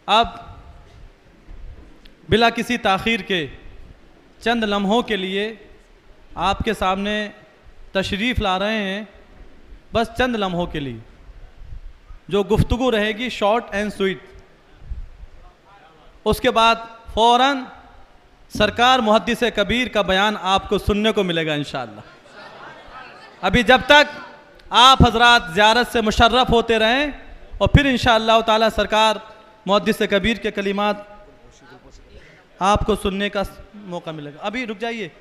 अब बिला किसी ताख़ीर के चंद लम्हों के लिए आपके सामने तशरीफ़ ला रहे हैं, बस चंद लम्हों के लिए। जो गुफ्तगू रहेगी शॉर्ट एंड स्वीट, उसके बाद फ़ौरन सरकार मुहद्दिस कबीर का बयान आपको सुनने को मिलेगा इंशाअल्लाह। अभी जब तक आप हजरात ज़ियारत से मुशर्रफ होते रहें और फिर इंशाअल्लाह ताला सरकार मुहद्दिस कबीर के कलिमात आपको सुनने का मौका मिलेगा। अभी रुक जाइए,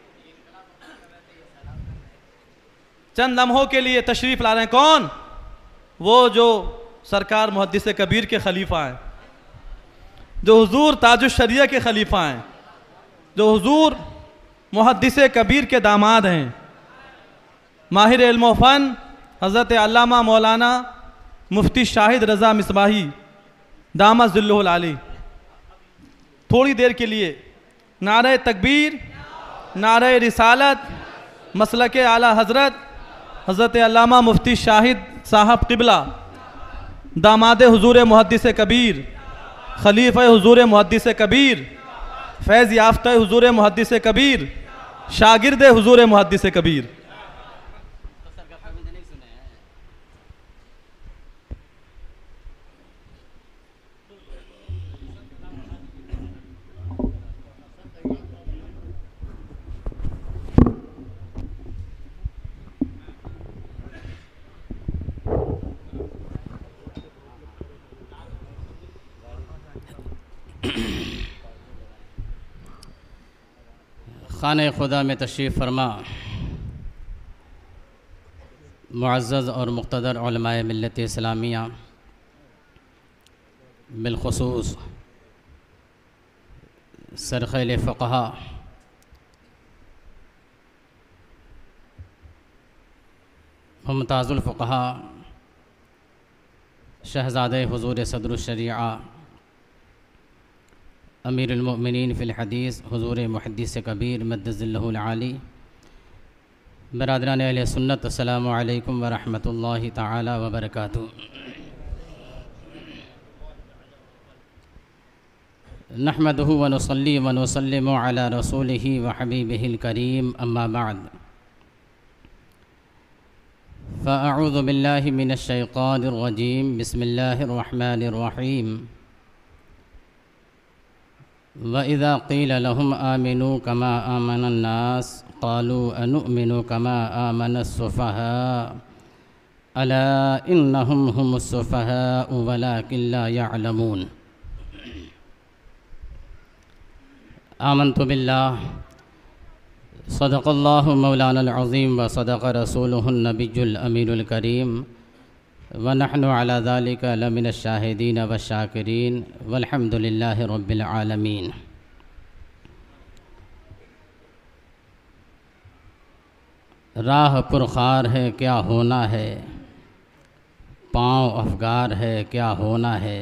चंद लम्हों के लिए तशरीफ़ ला रहे हैं। कौन? वो जो सरकार मुहद्दिस कबीर के खलीफा हैं, जो हुजूर ताजुश शरिया के खलीफा हैं, जो हुजूर मुहद्दिस कबीर के दामाद हैं, माहिर इल्म फ़न हज़रत अल्लामा मौलाना मुफ्ती शाहिद रज़ा मिसबाही दामत ज़िल्लुहुल आली। थोड़ी देर के लिए नारे तकबीर, नारे रिसालत, मसलके आला हज़रत हज़रत अल्लामा मुफ्ती शाहिद साहब क़िबला दामाद हुजूर मुहद्दिस कबीर, खलीफ़ा हुजूर मुहद्दिस कबीर, फैज़ याफ्ता हुजूर मुहद्दिस कबीर, शागिर्द हुजूर मुहद्दिस कबीर। खाने खुदा में तशरीफ़ फरमा मुअज़्ज़ज़ और मुक़्तदर उलमाए मिल्लत इस्लामिया, बिलख़ुसूस सरख़ैल फ़क़हा, मुमताज़ुल फ़क़हा, शहज़ादे हुज़ूर सदरुश शरीआ, अमीरुल मोमिनीन फ़िल हदीस हुज़ूर मुहद्दिस कबीर मद्दज़िल्लहुल आली, बरादरान अहले सुन्नत, अस्सलामु अलैकुम व रहमतुल्लाहि तआला व बरकातुहू। नहमदुहु व नुसल्ली व नुसल्लिमु अला रसूलिही व हबीबिहिल करीम, अम्मा बअद। फ़अऊज़ु बिल्लाहि मिनश शैतानिर रजीम, बिस्मिल्लाहिर रहमानिर रहीम। व इज़ा क़ील लहुम आमिनू कमा आमनन नास क़ालू अनुमिनु कमा आमनस सुफ़हा अला इन्नहुम हुमुस सुफ़हा वलाकिन ला यअलमून। आमन्तु बिल्लाह सदक़ल्लाहु मौलाना अज़ीम व सदक़ रसूलुहुन नबियुल अमीनुल करीम व नहनु अला ज़ालिका लमिनश शाहिदीन व शाकिरीन वल्हम्दुलिल्लाहि रब्बिल आलमीन। राह पुरखार है क्या होना है, पाँव अफ़गार है क्या होना है,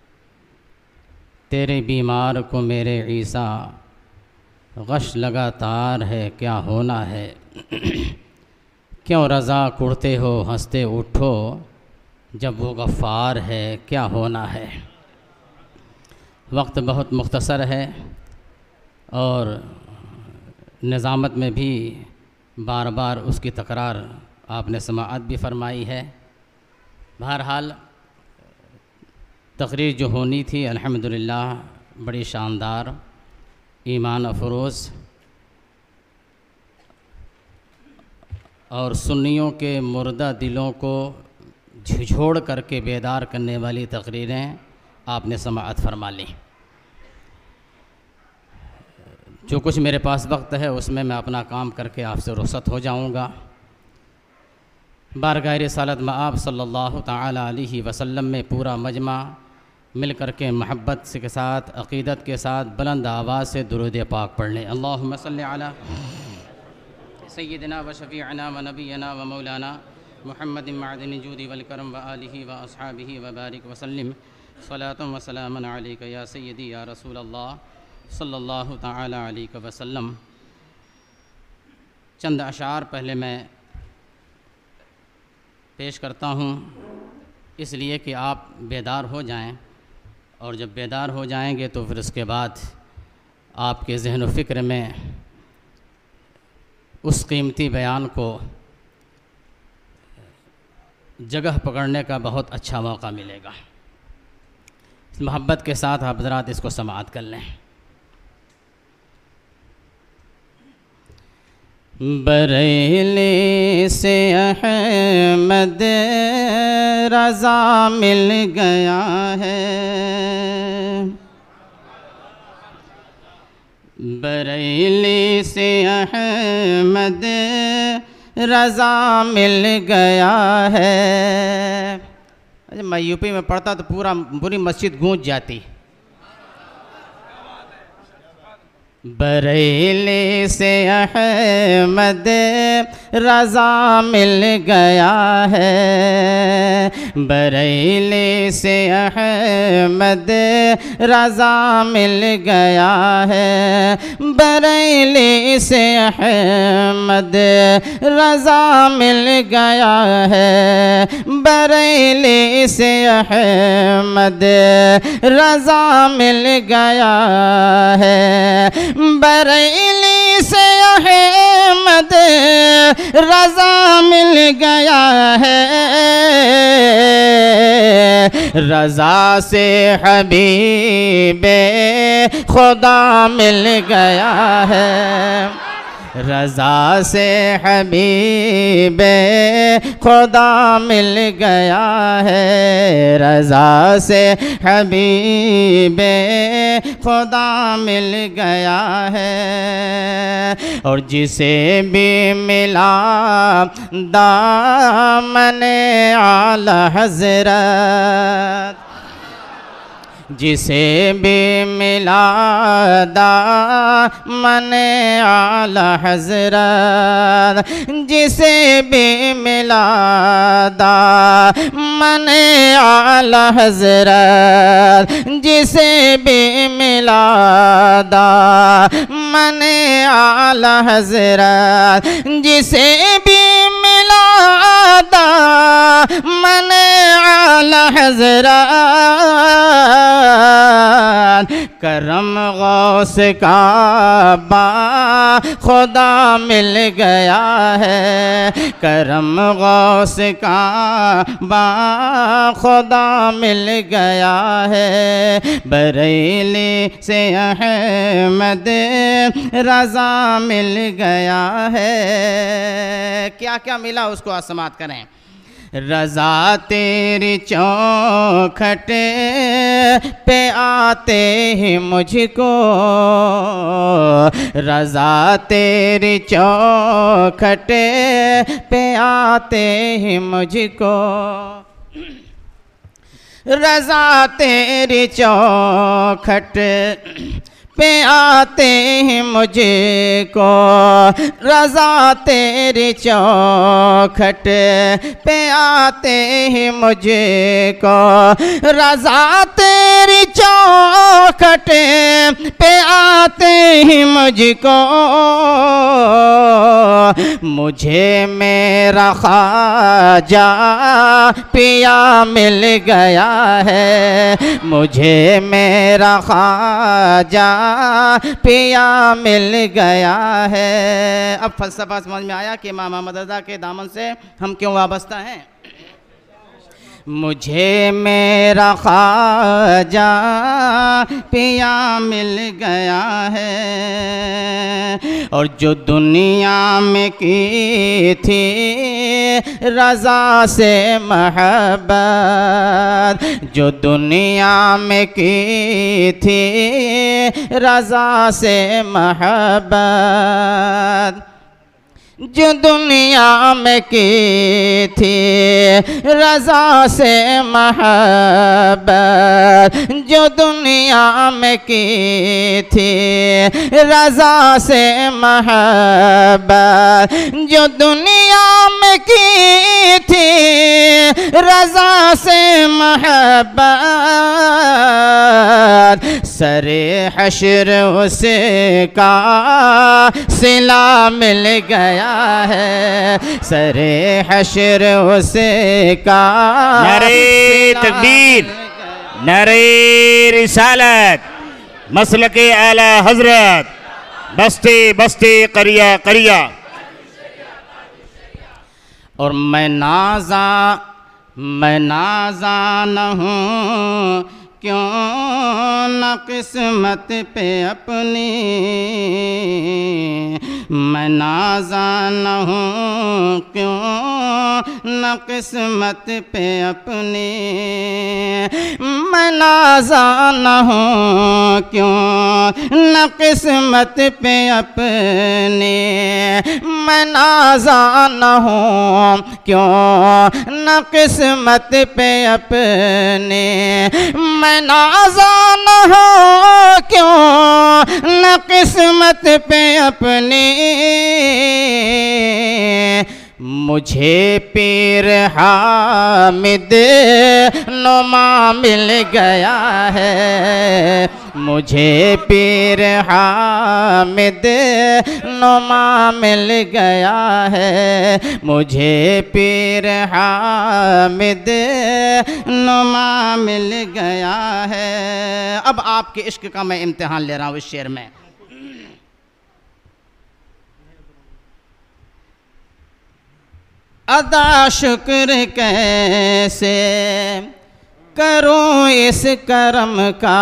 तेरे बीमार को मेरे ईसा गश लगातार है क्या होना है। क्यों रज़ा कुड़ते हो हंसते उठो, जब वो गफ़ार है क्या होना है। वक्त बहुत मुख्तसर है और निज़ामत में भी बार बार उसकी तकरार आपने समाअत भी फरमाई है। बहरहाल तकरीर जो होनी थी अल्हम्दुलिल्लाह बड़ी शानदार, ईमान अफरोज़ और सुन्नियों के मुर्दा दिलों को झिझोड़ करके बेदार करने वाली तकरीरें आपने समाअत फरमा ली। जो कुछ मेरे पास वक्त है उसमें मैं अपना काम करके आपसे रुखसत हो जाऊंगा। बारगाह रिसालत मआब सल्लल्लाहु ताला अलैहि वसल्लम में पूरा मजमा मिल कर के महब्बत के साथ, अक़ीदत के साथ बुलंद आवाज़ से दुरूद पाक पढ़ लें। अल्लाहुम्मा सल्लि अला सय्यिदिना व शफ़ीअना व नबियना व मौलाना मुहम्मदिन मअदिनिल जूदि वल करम व आलिहि व अस्हाबिहि व बारिक व सल्लिम सलातन व सलामन अलैका या सय्यदी या रसूल अल्लाह सल्लल्लाहु ताला अलैहि वसल्लम। चंद अशार पहले मैं पेश करता हूँ, इसलिए कि आप बेदार हो जाएं और जब बेदार हो जाएंगे तो फिर उसके बाद आपके ज़हन व फ़िक्र में उस कीमती बयान को जगह पकड़ने का बहुत अच्छा मौका मिलेगा। मोहब्बत के साथ आप हज़रात इसको समाअत कर लें। बरेली से अहमद रज़ा मिल गया है, बरेली से अहमद रज़ा मिल गया है। अच्छा, मैं यूपी में पढ़ता तो पूरी मस्जिद गूंज जाती। बरेली से अहमद रज़ा मिल गया है, बरेली से अहमद रज़ा मिल गया है, बरेली से अहमद रज़ा मिल गया है, बरेली से अहमद रज़ा मिल गया है, बरेली से अहमद रज़ा मिल गया है, रज़ा से हबीबे खुदा मिल गया है, रज़ा से हबीबे खुदा मिल गया है, रज़ा से हबीबे खुदा मिल गया है। और जिसे भी मिला दामने आला हज़रत, जिसे भी मिला दामने आला हज़रत, जिसे भी मिला दामने आला हज़रत, जिसे भी मिला दामने आला हज़रत, जिसे भी मिला दामने आला हज़रत, करम गौस का बा खुदा मिल गया है, करम गौस का बा खुदा मिल गया है, बरेली से अहमद रज़ा मिल गया है। क्या क्या मिला उसको आप समाअत करें। रज़ा तेरी चौखट पे आते ही मुझको, रज़ा तेरी चौखट पे आते ही मुझको, रज़ा तेरी चौखट पे आते हैं मुझको, रज़ा तेरी चौखट पे आते हैं मुझको, रज़ा तेरी चौखट पे आते हैं मुझको, मुझे मेरा ख्वाजा पिया मिल गया है, मुझे मेरा ख्वाजा पिया मिल गया है। अब फलसफा समझ में आया कि इमाम अहमद रज़ा के दामन से हम क्यों वाबस्ता हैं। मुझे मेरा ख्वाजा पिया मिल गया है, और जो दुनिया में की थी रज़ा से महब्बत, जो दुनिया में की थी रज़ा से महब्बत, जो दुनिया में की थी रज़ा से महब्बत, जो दुनिया में की थी रज़ा से महब्बत, जो दुनिया में की थी रज़ा से महब्बत, सरे हश्र उसका सिला मिल गया है, सरे हश्र उसका नारे तकबीर, नारे रिसालत, मसलके आला हजरत, बस्ती बस्ती करिया करिया। और मैं नाज़ान हूँ क्यों न किस्मत पे अपनी, मैं नाज़ान हूँ क्यों न किस्मत पे अपनी, मैं नाज़ान हूँ क्यों न किस्मत पे अपनी, मैं नाज़ान हूँ क्यों न किस्मत पे अपनी, मैं नाज़ान हूँ क्यों न किस्मत पे अपनी। मुझे पीर हामिद नुमा मिल गया है, मुझे पीर हामिद नुमा मिल गया है, मुझे पीर हामिद नुमा मिल गया है। अब आपके इश्क का मैं इम्तिहान ले रहा हूँ इस शेर में। अदा शुक्र कैसे करूं इस करम का,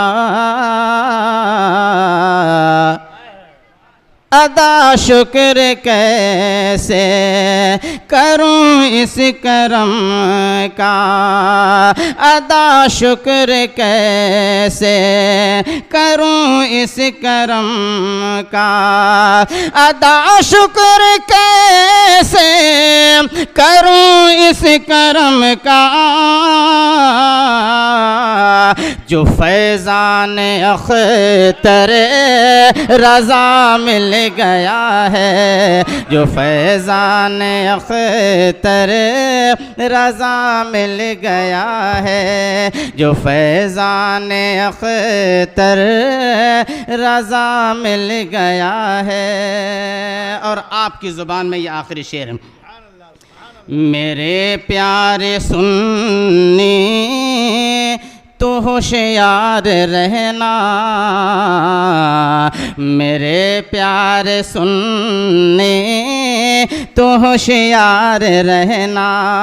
अदा शुक्र कैसे करूं इस करम का, अदा शुक्र कैसे करूं इस करम का, अदा शुक्र कैसे करूं इस करम का, जो फैज़ान अख्तर रज़ा मिल गया है, जो फैज़ान अख्तर रज़ा मिल गया है, जो फैज़ान अख्तर रज़ा मिल गया है। और आपकी ज़ुबान में ये आखिरी शेर है। मेरे प्यारे सुन्नी तो होशियार रहना, मेरे प्यारे सुनने तो होशियार रहना,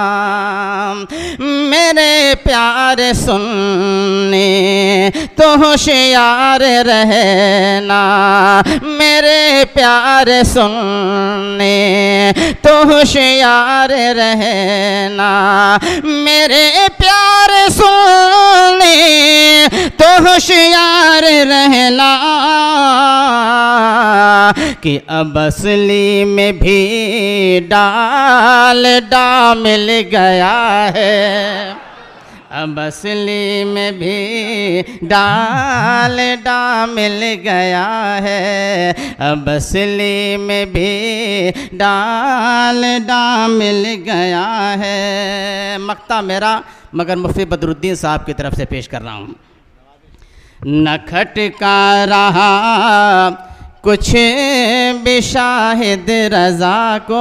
मेरे प्यारे सुनने तो होशियार रहना, मेरे प्यारे सुनने तो होशियार रहना, मेरे प्यारे सुनने तो होशियार रहना, कि अब असली में भी डालडा मिल गया है, अब असली में भी डालडा मिल गया है, अब असली में भी डालडा मिल गया है। मक्ता मेरा मगर मुफ्ती बदरुद्दीन साहब की तरफ से पेश कर रहा हूँ। न खटका रहा कुछ भी शाहिद रज़ा को,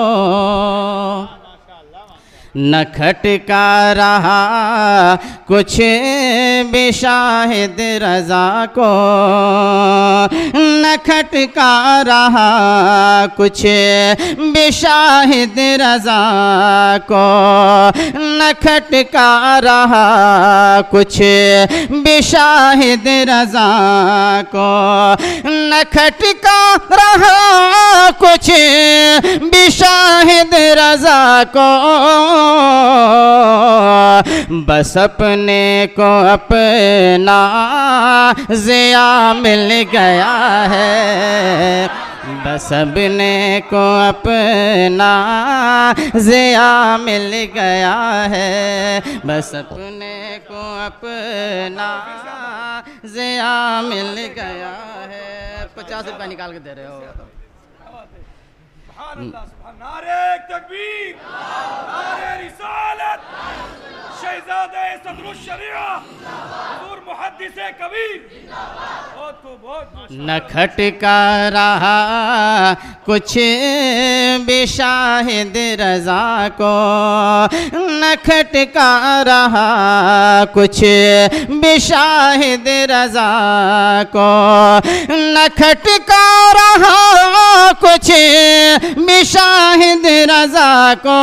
न खटका रहा कुछ भी शाहिद रज़ा को, न खटका रहा कुछ भी शाहिद रज़ा को, न खटका रहा कुछ भी शाहिद रज़ा को, न खटका रहा कुछ भी शाहिद रज़ा को, बस अपने को अपना ज़िया मिल गया है, बस अपने को अपना ज़िया मिल गया है, बस अपने को अपना ज़िया मिल गया है। 50 रुपये निकाल के दे रहे हो। नारे तकबीर, नारे रिसालत, शहजादे सदरुल शरिया हुजूर मुहद्दिसे कबीर। बहुत खूब, बहुत न खटका रहा कुछ भी शाहिद रजा को, न खटका रहा कुछ भी शाहिद रजा को, न खटका रहा कुछ भी शाहिद रजा को।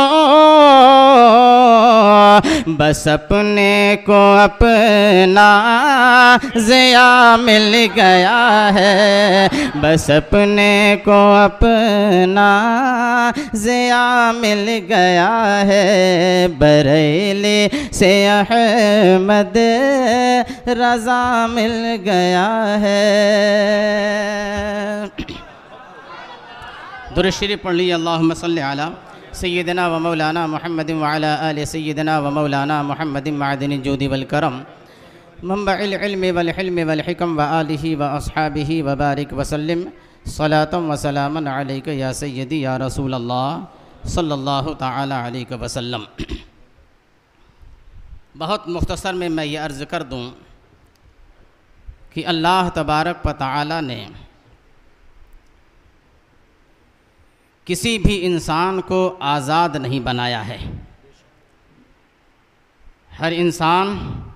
बस अपने को अपना ज़िया मिल गया है, बस अपने को अपना ज़िया मिल गया है। बरेली से अहमद रज़ा मिल गया है। दुरूद शरीफ पढ़ लीजिए। अल्लाहुम्मा सल्लि अला सय्यिदना व मौलाना मुहम्मदिन व अला आलि सय्यिदना व मौलाना मुहम्मदिन मअदिनिल जूदि वल करम मंबइल इल्मि वल हिल्मि वल हिकम व आलिहि व अस्हाबिहि व बारिक व सल्लिम सलातम व सलामन अलैका या सय्यदी या रसूल अल्लाह सल्लल्लाहु तआला अलैहि वसल्लम। बहुत मुख्तसर में मैं ये अर्ज़ कर दूँ कि अल्लाह तबारक व तआला ने किसी भी इंसान को आज़ाद नहीं बनाया है। हर इंसान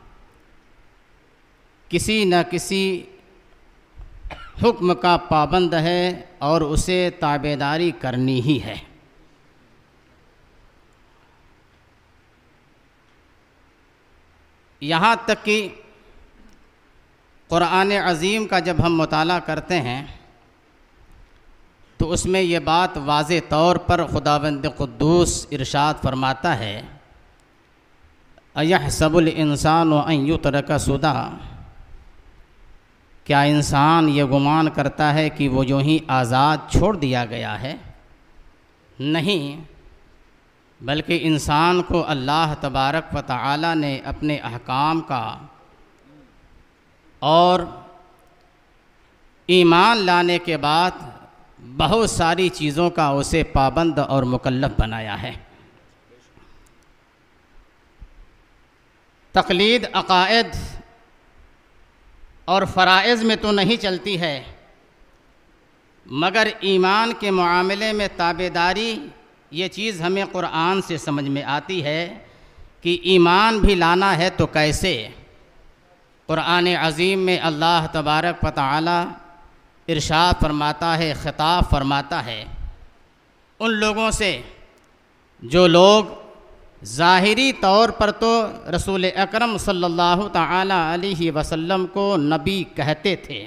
किसी न किसी हुक्म का पाबंद है और उसे ताबेदारी करनी ही है। यहाँ तक कि कुरान अज़ीम का जब हम मुताला करते हैं तो उसमें ये बात वाज़े तौर पर खुदावंद क़ुद्दूस इरशाद फरमाता है, अयहसबुल इंसानु अन युतरका सुदा, क्या इंसान ये गुमान करता है कि वो यूँ ही आज़ाद छोड़ दिया गया है? नहीं, बल्कि इंसान को अल्लाह तबारक व तआला ने अपने अहकाम का और ईमान लाने के बाद बहुत सारी चीज़ों का उसे पाबंद और मुकल्लफ बनाया है। तक़लीद अक़ाइद और फ़राइज़ में तो नहीं चलती है, मगर ईमान के मामले में ताबेदारी ये चीज़ हमें कुरान से समझ में आती है कि ईमान भी लाना है तो कैसे। कुरान अज़ीम में अल्लाह तबारक व तआला इरशाद फरमाता है, ख़िताब फरमाता है उन लोगों से जो लोग ज़ाहिरी तौर पर तो रसूल अकरम सल्लल्लाहु ताला अलैहि वसल्लम को नबी कहते थे,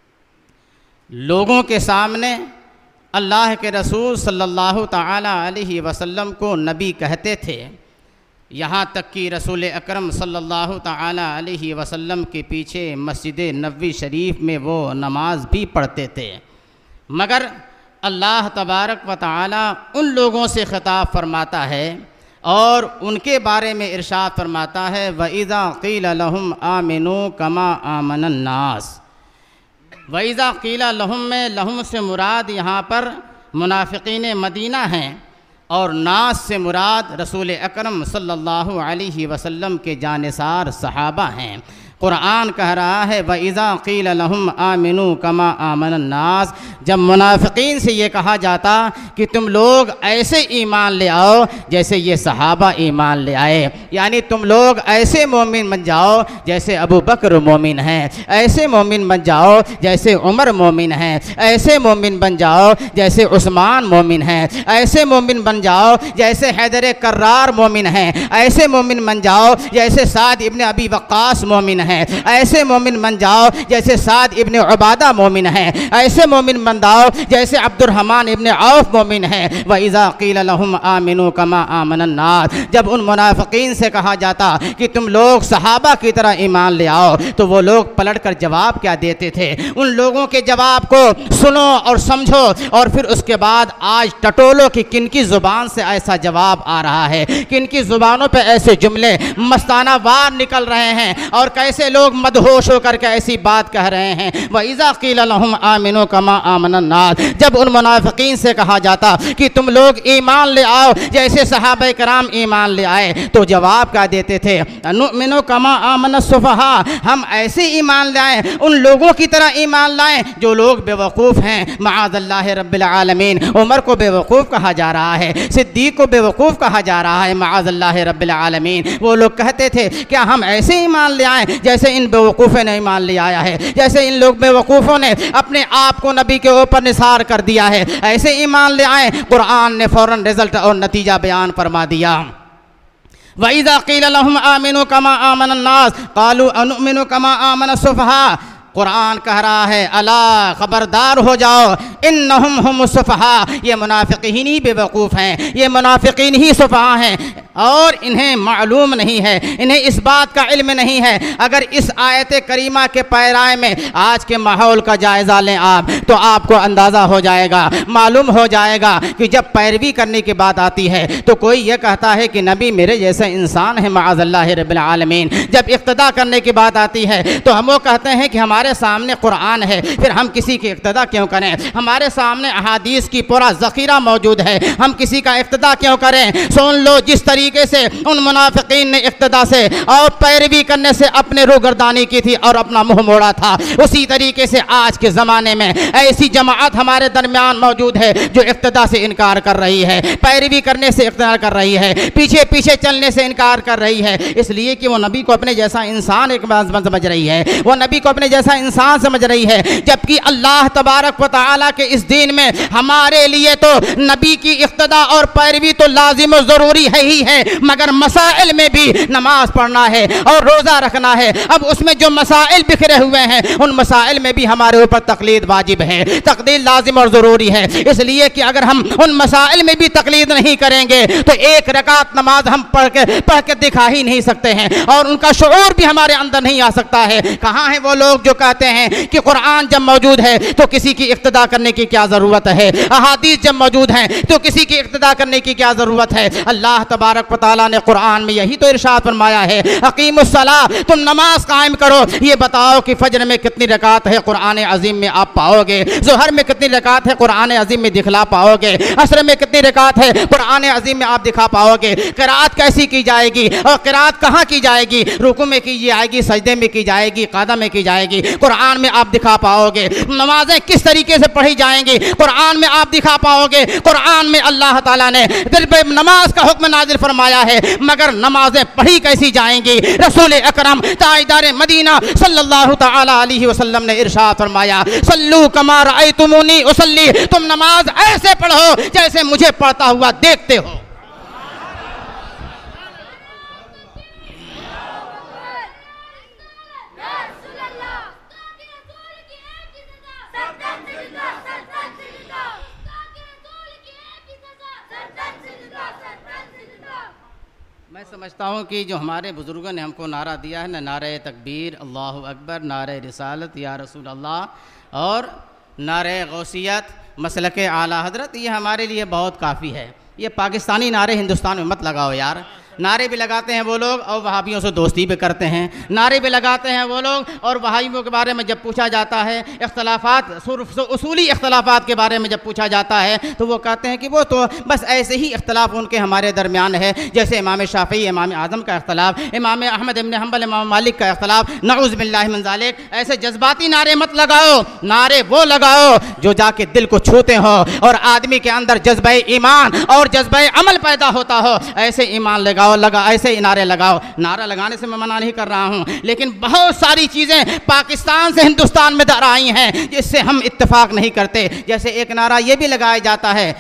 लोगों के सामने अल्लाह के रसूल सल्लल्लाहु ताला अलैहि वसल्लम को नबी कहते थे। यहाँ तक कि रसूल अकरम सल्लल्लाहु ताला अलैहि वसल्लम के पीछे मस्जिद नबवी शरीफ में वो नमाज भी पढ़ते थे। मगर अल्लाह तबारक व तआला उन लोगों से ख़िताब फरमाता है और उनके बारे में इरशाद फरमाता है, वइज़ा क़ील लहुम आमिनू कमा आमनन नास। वइज़ा क़ील लहुम में लहुम से मुराद यहाँ पर मुनाफ़िक़ीन मदीना हैं और नास से मुराद रसूल अकरम सल्लल्लाहु अलैहि वसल्लम के जानिसार सहाबा हैं। कुरान कह रहा है वइज़ा क़ील लहुम आमिनू कमा आमनन नास, जब मुनाफ़िक़ीन से ये कहा जाता कि तुम लोग ऐसे ईमान ले आओ जैसे ये सहाबा ईमान ले आए, यानी तुम लोग ऐसे मोमिन बन जाओ जैसे अबू बकर मोमिन हैं, ऐसे मोमिन बन जाओ जैसे उमर मोमिन हैं, ऐसे मोमिन बन जाओ जैसे उस्मान मोमिन हैं, ऐसे मोमिन बन जाओ जैसे हैदर कर्रार मोमिन हैं, ऐसे मोमिन बन जाओ जैसे साद इब्न अबी वक्कास मोमिन हैं, ऐसे मोमिन बन जाओ जैसे साद इब्न उबादा मोमिन हैं, ऐसे मोमिन बन जाओ जैसे अब्दुर्रहमान इब्न औफ मोमिन हैं। वइज़ा क़ील लहुम आमिनू कमा आमनन नास, जब उन मुनाफ़िक़ीन से कहा जाता कि तुम लोग सहाबा की तरह ईमान ले आओ तो वो लोग पलट कर जवाब क्या देते थे? उन लोगों के जवाब को सुनो और समझो और फिर उसके बाद आज टटोलो कि किनकी ज़ुबान से ऐसा जवाब आ रहा है, किनकी ज़ुबानों पर ऐसे जुमले मस्ताना वार निकल रहे हैं और कैसे ऐसे लोग मदहोश होकर के ऐसी बात कह रहे हैं। व इज़ा क़ील लहुम आमिनू कमा आमनन नास, जब उन मुनाफिकीन से कहा जाता कि तुम लोग ईमान ले आओ जैसे सहाबा कराम ईमान ले आए, तो जवाब क्या देते थे? अनुमिनु कमा आमन सुफहा, हम ऐसे ईमान लाएं, उन लोगों की तरह ईमान लाएं जो लोग बेवकूफ़ हैं। माअज़ल्लाह रब्बिल आलमीन, उमर को बेवकूफ़ कहा जा रहा है, सिद्दीक़ को बेवकूफ़ कहा जा रहा है। माअज़ल्लाह रब्बिल आलमीन, वो लोग कहते थे क्या हम ऐसे ईमान ले आएँ जैसे इन बेवकूफ़ों ने ईमान ले आया है, जैसे इन लोग बेवकूफ़ों ने अपने आप को नबी के ऊपर निसार कर दिया है, ऐसे ईमान ले आएँ। कुरान ने फ़ौरन रिज़ल्ट और नतीजा बयान फरमा दिया। वइज़ा क़ील लहुम आमिनू कमा आमनन नास क़ालू अनुमिनु कमा आमन सुफ़हा, कुरान कह रहा है अला ख़बरदार हो जाओ, इन्नहुम हुमुस सुफ़हा, ये मुनाफ़िकीन ही बेवकूफ़ हैं, ये मुनाफ़िकीन ही सुफ़हा हैं और इन्हें मालूम नहीं है, इन्हें इस बात का इल्म नहीं है। अगर इस आयत करीमा के पैराए में आज के माहौल का जायज़ा लें आप, तो आपको अंदाज़ा हो जाएगा, मालूम हो जाएगा कि जब पैरवी करने की बात आती है तो कोई ये कहता है कि नबी मेरे जैसा इंसान है, माअज़ल्लाह रब्बिल आलमीन। जब इक़्तिदा करने की बात आती है तो हम वो कहते हैं कि हमारे सामने कुरान है, फिर हम किसी की इक़्तिदा क्यों करें? हमारे सामने अहादीस की पूरा ज़ख़ीरा मौजूद है, हम किसी का इक़्तिदा क्यों करें? सुन लो, जिस तरीके से उन मुनाफिकीन ने इक़्तिदा से और पैरवी करने से अपने रूगर्दानी की थी और अपना मुंह मोड़ा था, उसी तरीके से आज के ज़माने में ऐसी जमात हमारे दरमियान मौजूद है जो इक़्तिदा से इनकार कर रही है, पैरवी करने से इक़्तिदा कर रही है, पीछे पीछे चलने से इनकार कर रही है, इसलिए कि वो नबी को अपने जैसा इंसान एक समझ रही है, वो नबी को अपने जैसा इंसान समझ रही है। जबकि अल्लाह तबारक व तआला के इस दीन में हमारे लिए तो नबी की इक़्तिदा और पैरवी तो लाजिम और ज़रूरी है ही है, मगर मसाइल में भी नमाज पढ़ना है और रोज़ा रखना है। अब उसमें जो मसाइल बिखरे हुए हैं उन मसाइल में भी हमारे ऊपर तक़लीद वाजिब है, तक़लीद लाजिम और ज़रूरी है। इसलिए कि अगर हम उन मसाइल में भी तक़लीद नहीं करेंगे तो एक रकात नमाज हम पढ़ के दिखा ही नहीं सकते हैं और उनका शऊर भी हमारे अंदर नहीं आ सकता है। कहाँ हैं वो लोग जो कहते हैं कि कुरान जब मौजूद है तो किसी की इक़्तिदा करने की क्या ज़रूरत है, अहादीस जब मौजूद हैं तो किसी की इक़्तिदा करने की क्या ज़रूरत है? अल्लाह तबारक व तआला ने कुरान में यही तो इरशाद फरमाया है, अक़ीमुस्सलाह, तुम नमाज कायम करो। ये बताओ कि फजर में कितनी रकात है कुरान अज़ीम में आप पाओगे, ज़ोहर में कितनी रकात है कुरान अज़ीम में दिखला पाओगे, असर में कितनी रकात है कुरान अज़ीम में आप दिखा पाओगे। क़िराअत कैसी की जाएगी और क़िराअत कहाँ की जाएगी? रुकू में की जाएगी, सजदे में की जाएगी, क़दम में की जाएगी, कुरान में आप दिखा पाओगे। नमाजें किस तरीके से पढ़ी जाएंगी कुरान में आप दिखा पाओगे। कुरान में अल्लाह ताला ने दिल पे नमाज का हुक्म नाजिल फरमाया है, मगर नमाजें पढ़ी कैसी जाएंगी? रसूल अकरम ताजदार मदीना सल्लल्लाहु तआला अलैहि वसल्लम ने इरशाद फरमाया, सल्लू कमा रअयतुमूनी उसल्ली, तुम नमाज ऐसे पढ़ो जैसे मुझे पढ़ता हुआ देखते हो। मैं समझता हूँ कि जो हमारे बुज़ुर्गों ने हमको नारा दिया है ना, नारे तकबीर अल्लाहु अकबर, नारे रिसालत या रसूल अल्लाह और नारे गौसियत मसलक आला हज़रत, ये हमारे लिए बहुत काफ़ी है। ये पाकिस्तानी नारे हिंदुस्तान में मत लगाओ यार। नारे भी लगाते हैं वो लोग और वहाबियों से दोस्ती भी करते हैं, नारे भी लगाते हैं वो लोग और वहाबियों के बारे में जब पूछा जाता है, इख्तलाफात उसूली इख्तलाफात के बारे में जब पूछा जाता है तो वो कहते हैं कि वो तो बस ऐसे ही इख्तलाफ उनके हमारे दरमियान है, जैसे इमाम शाफ़ी इमाम आज़म का इख्तलाफ, इमाम अहमद इब्न हम्बल इमाम मालिक का इख्तलाफ, नऊज़ बिल्लाहि मिन ज़ालिक। ऐसे जज्बाती नारे मत लगाओ, नारे वो लगाओ जो जाके दिल को छूते हो और आदमी के अंदर जज्बा ईमान और जज्बा अमल पैदा होता हो, ऐसे ईमान लगाओ, ऐसे नारे लगाओ। नारा लगाने से मैं मना नहीं कर रहा हूँ, लेकिन बहुत सारी चीज़ें पाकिस्तान से हिंदुस्तान में दर आई हैं जिससे हम इत्तेफाक नहीं करते। जैसे एक नारा ये भी लगाया जाता है,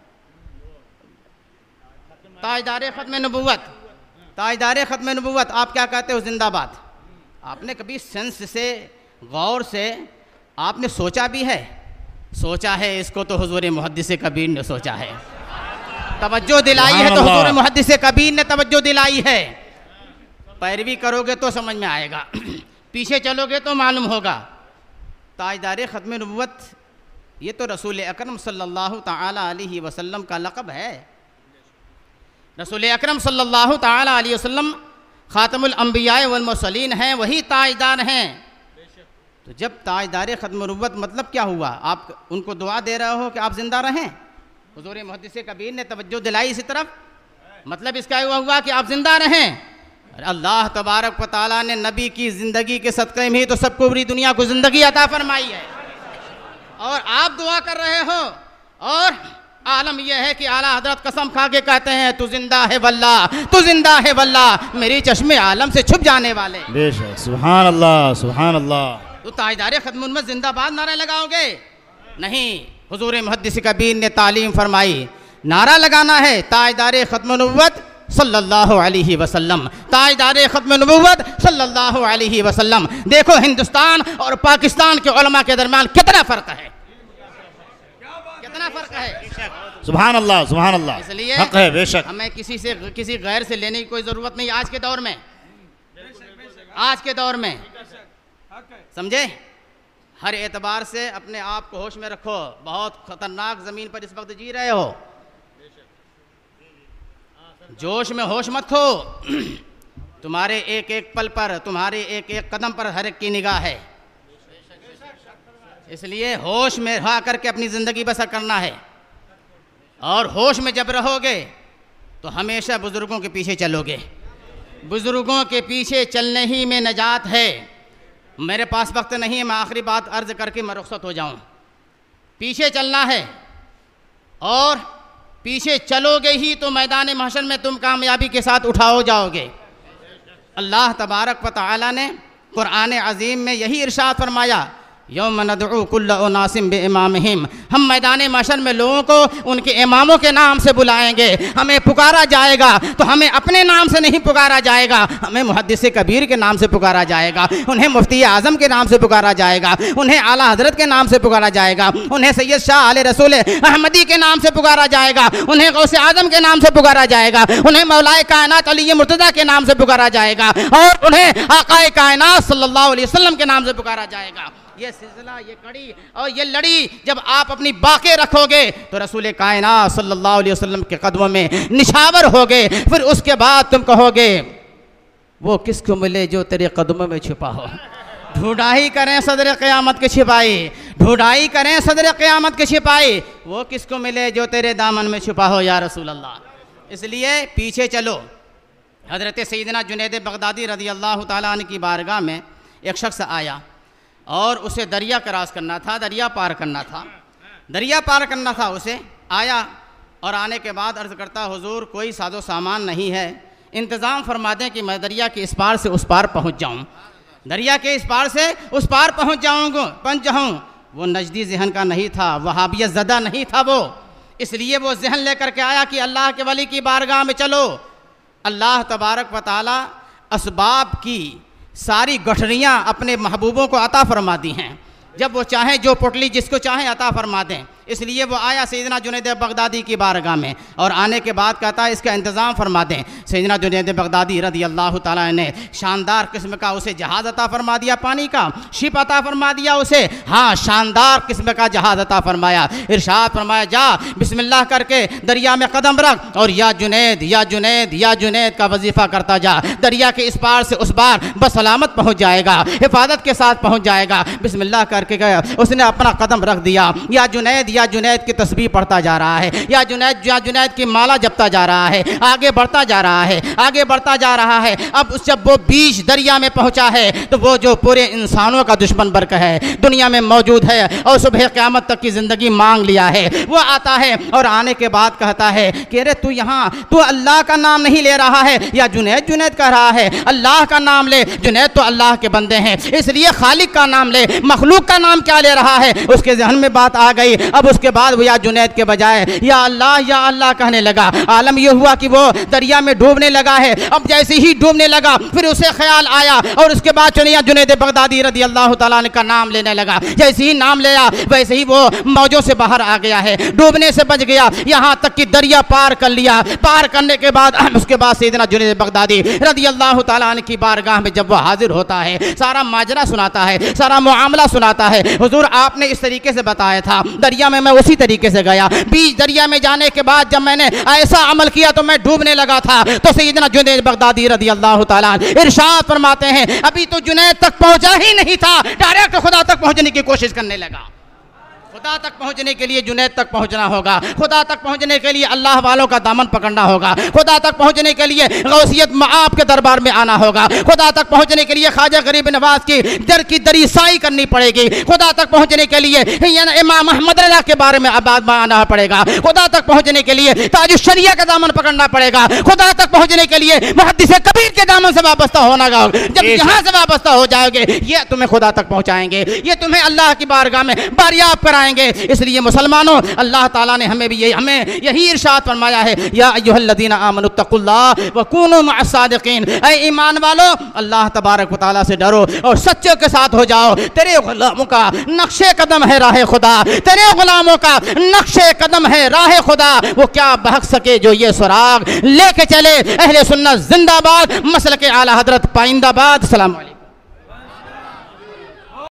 ताजदार ख़त्म नबुव्वत, ताजदार ख़त्म नबुव्वत, आप क्या कहते हो? जिंदाबाद। आपने कभी सेंस से गौर से आपने सोचा भी है? सोचा है इसको तो हुज़ूर मुहद्दिस कबीर ने सोचा है, तवज्जो दिलाई है तो हुज़ूर मुहद्दिस कबीर ने तवज्जो दिलाई है। पैरवी करोगे तो समझ में आएगा, पीछे चलोगे तो मालूम होगा। ताजदार ख़त्म नबुव्वत ये तो रसूल अकरम सल्लल्लाहु ताला अलैहि वसल्लम का लक़ब है। रसूल अकरम सल्लल्लाहु ताला अलैहि वसल्लम ख़ातमुल अंबिया वल मुरसलीन हैं, वही ताजदार हैं। तो जब ताजदार ख़त्म नबुव्वत मतलब क्या हुआ? आप उनको दुआ दे रहे हो कि आप ज़िंदा रहें। हुज़ूर मुहद्दिस कबीर ने तवज्जो दिलाई इसी तरफ, मतलब इसका हुआ कि आप ज़िंदा रहें। अल्लाह तबारक व तआला ने नबी की ज़िंदगी के सदक़े में ही तो सबको पूरी दुनिया को ज़िंदगी अता फरमाई है, और आप दुआ कर रहे हो। और आलम यह है कि आला हज़रत कसम खा के कहते हैं, तू जिंदा है वल्लाह, तू जिंदा है वल्लाह, मेरी चश्मे आलम से छुप जाने वाले। बेशक, सुभान अल्लाह, सुभान अल्लाह। तो ताजदार ख़त्म नबुव्वत जिंदाबाद नारा लगाओगे? नहीं, हुज़ूर मुहद्दिस कबीर ने तालीम फरमाई, नारा लगाना है ताजदार ख़त्म नबुव्वत सल्लल्लाहु अलैहि वसल्लम, ताजदार ख़त्म नबुव्वत सल्लल्लाहु अलैहि वसल्लम। देखो हिंदुस्तान और पाकिस्तान के उलमा के दरमियान कितना फ़र्क है, कितना फ़र्क है। सुभान अल्लाह, सुभान अल्लाह। इसलिए हक है, बेशक। हमें किसी गैर से लेने की कोई ज़रूरत नहीं आज के दौर में, आज के दौर में, समझे। हर एतबार से अपने आप को होश में रखो, बहुत ख़तरनाक ज़मीन पर इस वक्त जी रहे हो। जोश में होश मत खो, तुम्हारे एक एक पल पर, तुम्हारे एक एक कदम पर हर एक की निगाह है। इसलिए होश में रह करके अपनी ज़िंदगी बसर करना है, और होश में जब रहोगे तो हमेशा बुज़ुर्गों के पीछे चलोगे। बुज़ुर्गों के पीछे चलने ही में नजात है। मेरे पास वक्त नहीं है, मैं आखिरी बात अर्ज़ करके मैं रुखसत हो जाऊं। पीछे चलना है, और पीछे चलोगे ही तो मैदान महशर में तुम कामयाबी के साथ उठाओ जाओगे। अल्लाह तबारक व तआला ने कुरान अज़ीम में यही इरशाद फरमाया, यौम नदउ कुल्ल उनासिम बिइमामिहिम, हम मैदान महशर में लोगों को उनके इमामों के नाम से बुलाएंगे। हमें पुकारा जाएगा तो हमें अपने नाम से नहीं पुकारा जाएगा, हमें मुहद्दिस कबीर के नाम से पुकारा जाएगा, उन्हें मुफ्ती आज़म के नाम से पुकारा जाएगा, उन्हें आला हज़रत के नाम से पुकारा जाएगा, उन्हें सैयद शाह आले रसूल अहमदी के नाम से पुकारा जाएगा, उन्हें गौसे आज़म के नाम से पुकारा जाएगा, उन्हें मौलाए कायनात अली मुर्तज़ा के नाम से पुकारा जाएगा, और उन्हें आक़ाए कायनात सल्लल्लाहु अलैहि वसल्लम के नाम से पुकारा जाएगा। ये सिलसिला, ये कड़ी और ये लड़ी जब आप अपनी बाके रखोगे तो रसूल कायनात सल्लल्लाहु अलैहि वसल्लम के कदमों में निशावर होगे। फिर उसके बाद तुम कहोगे, वो किसको मिले जो तेरे कदमों में छुपा हो। ढूंढाई करें सदर क़यामत के छिपाई, ढूंढाई करें सदर क़यामत के छिपाई, वो किसको मिले जो तेरे दामन में छुपा हो या रसूल अल्लाह। इसलिए पीछे चलो। हज़रत सैयदना जुनैद बगदादी रज़ी अल्लाह ताला अन्हु की बारगाह में एक शख्स आया, और उसे दरिया क्रॉस करना था, दरिया पार करना था, दरिया पार करना था। उसे आया, और आने के बाद अर्ज़ करता, हुजूर कोई साजो सामान नहीं है, इंतज़ाम फरमा दें कि मैं दरिया के इस पार से उस पार पहुंच जाऊं, दरिया के इस पार से उस पार पहुंच जाऊं। वो नजदी जहन का नहीं था, वहाबियत ज़दा नहीं था वो, इसलिए वो जहन लेकर के आया कि अल्लाह के वली की बारगाह में चलो। अल्लाह तबारक व तआला असबाब की सारी गठरियाँ अपने महबूबों को अता फरमा दी हैं, जब वो चाहें जो पुटली जिसको चाहें अता फरमा दें। इसलिए वो आया सैयदना जुनैद बगदादी की बारगाह में, और आने के बाद कहता है इसका इंतज़ाम फरमा दें। सैयदना जुनैद बगदादी रज़ी अल्लाह ताला ने शानदार किस्म का उसे जहाज़ अता फरमा दिया, पानी का शिप अता फरमा दिया उसे। हाँ, शानदार किस्म का जहाज़ अता फरमाया। इरशाद फरमाया, जा बिस्मिल्लाह करके दरिया में कदम रख, और या जुनैद या जुनैद या जुनैद का वजीफ़ा करता जा। दरिया के इस पार से उस पार बसलामत पहुँच जाएगा, हिफाजत के साथ पहुँच जाएगा। बिस्मिल्लाह करके गया, उसने अपना कदम रख दिया। या जुनैद की तस्बीह पढ़ता जा रहा है, या जुनैद की माला जपता जा रहा है, आगे बढ़ता जा रहा है, आगे बढ़ता जा रहा है। अब जब वो बीच दरिया में पहुंचा है तो वो जो पूरे इंसानों का दुश्मन वर्ग है, दुनिया में मौजूद है और सुबह क़यामत तक की ज़िंदगी मांग लिया है, वो आता है और आने के बाद कहता है कि अरे तू यहाँ तू अल्लाह का नाम नहीं ले रहा है। या जुनैद कह रहा है अल्लाह का नाम ले, जुनैद तो अल्लाह के बंदे हैं, इसलिए खालिक का नाम ले, मखलूक का नाम क्या ले रहा है। उसके जहन में बात आ गई। अब उसके बाद वो या जुनैद के बजाय या अल्लाह कहने लगा। आलम यह हुआ कि वो दरिया में डूबने लगा है। अब जैसे ही डूबने लगा फिर उसे ख्याल आया, और उसके बाद चुनिया जुनैद बगदादी रज़ी अल्लाह ताला अन्हु का नाम लेने लगा। जैसे ही नाम लिया वैसे ही वो मौजों से बाहर आ गया है, डूबने से बच गया, यहाँ तक कि दरिया पार कर लिया। पार करने के बाद उसके बाद सैयदना जुनैद बगदादी रज़ी अल्लाह ताला अन्हु की बारगाह में जब वह हाजिर होता है, सारा माजरा सुनाता है, सारा मुआमला सुनाता है। हुजूर आपने इस तरीके से बताया था, दरिया में मैं उसी तरीके से गया। बीच दरिया में जाने के बाद जब मैंने ऐसा अमल किया तो मैं डूबने लगा था। तो सैयदना जुनैद बगदादी रज़ी अल्लाह ताला इरशाद फरमाते हैं, अभी तो जुनैद तक पहुंचा ही नहीं था, डायरेक्ट खुदा तक पहुंचने की कोशिश करने लगा। खुदा तक पहुंचने के लिए जुनैद तक पहुंचना होगा। खुदा तक पहुंचने के लिए अल्लाह वालों का दामन पकड़ना होगा। खुदा तक पहुंचने के लिए गौसियत मआब के दरबार में आना होगा। खुदा तक पहुंचने के लिए ख्वाजा गरीब नवाज की दर की दरी साई करनी पड़ेगी। खुदा तक पहुंचने के लिए इमाम अहमद रज़ा के बारे में आबाद आना पड़ेगा। खुदा तक पहुंचने के लिए ताजुश शरिया का दामन पकड़ना पड़ेगा। खुदा तक पहुंचने के लिए मुहद्दिस कबीर के दामन से वाबस्ता होना होगा। जब यहाँ से वाबस्ता हो जाओगे ये तुम्हें खुदा तक पहुंचाएंगे, ये तुम्हें अल्लाह की बारगाह में बारियाब कराएंगे। इसलिए मुसलमानों, अल्लाह ताला ने हमें यही इरशाद फरमाया है, या अय्युहल्लज़ीना आमनुत्तकुल्लाह व कूनू मअस्सादिकीन, ऐ ईमान वालों अल्लाह तबारक व तआला से डरो और सच्चों के साथ हो जाओ। तेरे गुलामों का नक्शे कदम है राह खुदा, तेरे गुलामों का नक्शे कदम है राह खुदा। वो क्या बहक सके जो ये सुराग लेके चले। अहले सुन्नत जिंदाबाद, मसलके आला हजरत पाइंदाबाद। सलाम।